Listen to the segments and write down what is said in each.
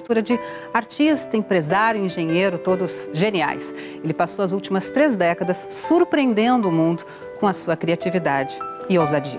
mistura de artista, empresário, engenheiro, todos geniais. Ele passou as últimas 3 décadas surpreendendo o mundo com a sua criatividade e ousadia.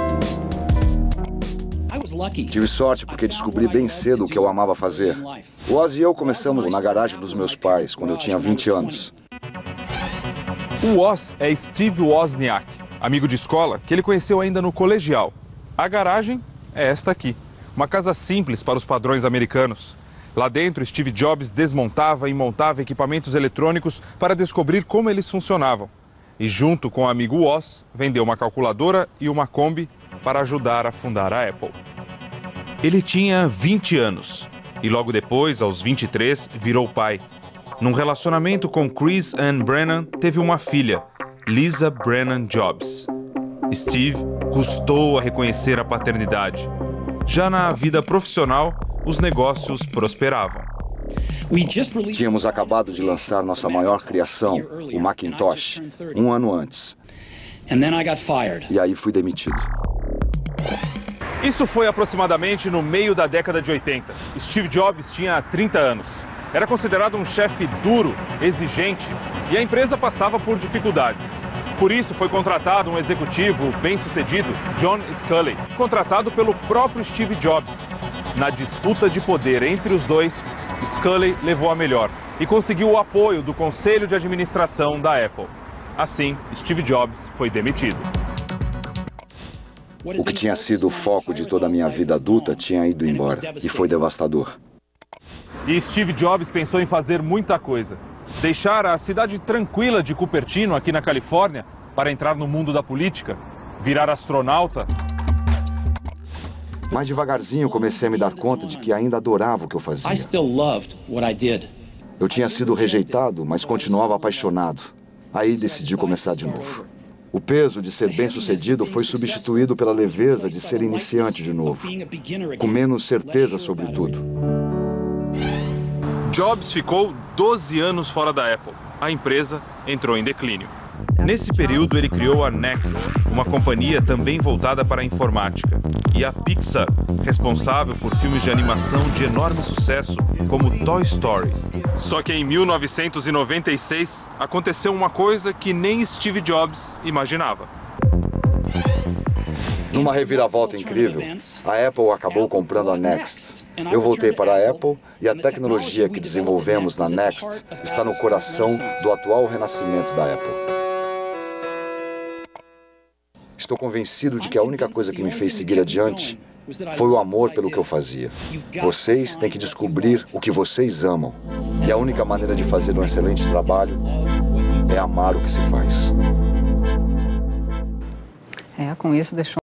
Tive sorte porque descobri bem cedo o que eu amava fazer. O Oz e eu começamos na garagem dos meus pais, quando eu tinha 20 anos. O Oz é Steve Wozniak, amigo de escola que ele conheceu ainda no colegial. A garagem é esta aqui, uma casa simples para os padrões americanos. Lá dentro, Steve Jobs desmontava e montava equipamentos eletrônicos para descobrir como eles funcionavam. E junto com o amigo Oz, vendeu uma calculadora e uma Kombi para ajudar a fundar a Apple. Ele tinha 20 anos e logo depois, aos 23, virou pai. Num relacionamento com Chris Ann Brennan, teve uma filha, Lisa Brennan Jobs. Steve custou a reconhecer a paternidade. Já na vida profissional, os negócios prosperavam. Tínhamos acabado de lançar nossa maior criação, o Macintosh, 1 ano antes. E aí fui demitido. Isso foi aproximadamente no meio da década de 80. Steve Jobs tinha 30 anos. Era considerado um chefe duro, exigente, e a empresa passava por dificuldades. Por isso foi contratado um executivo bem-sucedido, John Sculley, contratado pelo próprio Steve Jobs. Na disputa de poder entre os dois, Sculley levou a melhor e conseguiu o apoio do Conselho de Administração da Apple. Assim, Steve Jobs foi demitido. O que tinha sido o foco de toda a minha vida adulta tinha ido embora e foi devastador. E Steve Jobs pensou em fazer muita coisa. Deixar a cidade tranquila de Cupertino, aqui na Califórnia, para entrar no mundo da política, virar astronauta. Mas devagarzinho comecei a me dar conta de que ainda adorava o que eu fazia. Eu tinha sido rejeitado, mas continuava apaixonado. Aí decidi começar de novo. O peso de ser bem-sucedido foi substituído pela leveza de ser iniciante de novo, com menos certeza sobre tudo. Jobs ficou 12 anos fora da Apple. A empresa entrou em declínio. Nesse período, ele criou a Next, uma companhia também voltada para a informática, e a Pixar, responsável por filmes de animação de enorme sucesso, como Toy Story. Só que em 1996, aconteceu uma coisa que nem Steve Jobs imaginava. Numa reviravolta incrível, a Apple acabou comprando a Next. Eu voltei para a Apple e a tecnologia que desenvolvemos na Next está no coração do atual renascimento da Apple. Estou convencido de que a única coisa que me fez seguir adiante foi o amor pelo que eu fazia. Vocês têm que descobrir o que vocês amam. E a única maneira de fazer um excelente trabalho é amar o que se faz. Com isso deixou